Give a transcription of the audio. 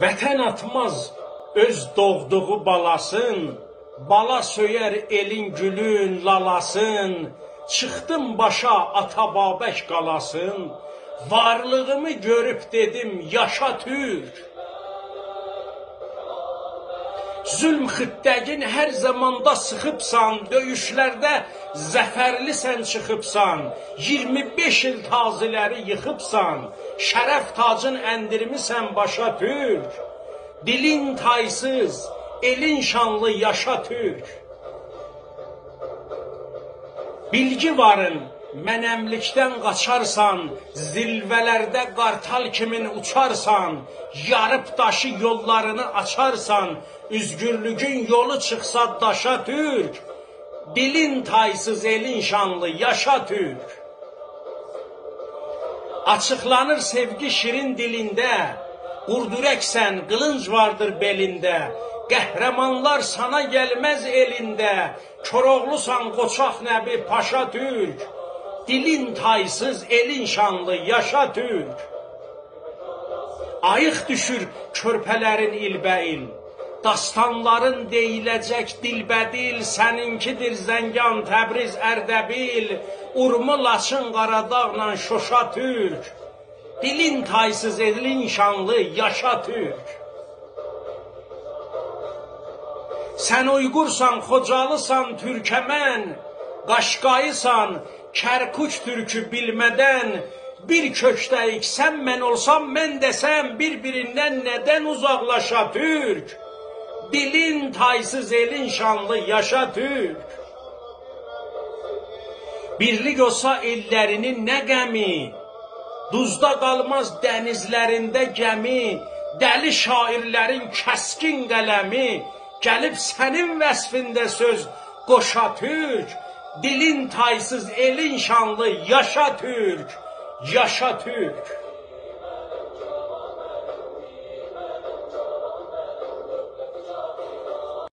Vətən atmaz öz doğduğu balasın, bala söyər elin gülün lalasın, çıxdım başa Atababək qalasın, varlığımı görüb dedim yaşa Türk. Zülm xittəgin hər zamanda sıxıbsan, döyüşlərdə zəfərlisən çıxıbsan, 25 il taziləri yıxıbsan, şərəf tacın əndirmisən başa Türk. Dilin taysız, elin şanlı yaşa Türk. Bilgi varın, mənəmlikdən qaçarsan, zilvələrdə qartal kimin uçarsan, yarıb daşı yollarını açarsan, üzgürlüğün yolu çıxsa daşa Türk. Dilin taysız, elin şanlı yaşa Türk. Açıqlanır sevgi şirin dilində, qurdurəksən, qılınc vardır belində, qəhrəmanlar sana gəlməz elində, Koroğlusan qoçaq nəbi paşa Türk. Dilin taysız, elin şanlı yaşa Türk. Ayıq düşür körpələrin ilbəil, dastanların deyiləcək dilbədil, səninkidir Zəngan, Təbriz, Ərdəbil, Urmu, Laçın, Qaradağla Şuşa Türk. Dilin taysız, elin şanlı yaşa Türk. Sən Uyğursan, Xocalısan, Türkəmən, Qaşqayısan, Kərkuç türkü bilmədən, bir kökdəyik, sən mən olsam, mən desəm, bir-birindən nədən uzaqlaşa Türk? Dilin taysız, elin şanlı yaşa Türk. Birlik olsa ellərinin nə qəmi, duzda qalmaz dənizlərində gəmi, dəli şairlərin kəskin qələmi, gəlib sənin vəsfində söz qoşa Türk. Dilin taysız, elin şanlı yaşa Türk, yaşa Türk.